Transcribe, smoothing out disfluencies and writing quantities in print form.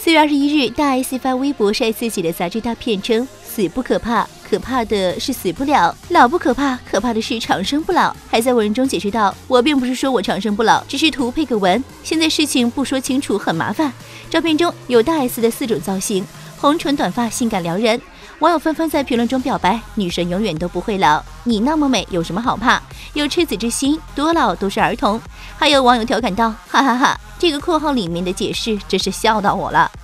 4月21日，大 S 发微博晒自己的杂志大片称：“死不可怕，可怕的是死不了；老不可怕，可怕的是长生不老。”还在文中解释道：“我并不是说我长生不老，只是图配个文。现在事情不说清楚很麻烦。”照片中有大 S 的4种造型，红唇短发，性感撩人。网友纷纷在评论中表白：“女神永远都不会老，你那么美，有什么好怕？有赤子之心，多老都是儿童。”还有网友调侃道：“哈哈哈，这个括号里面的解释真是笑到我了。”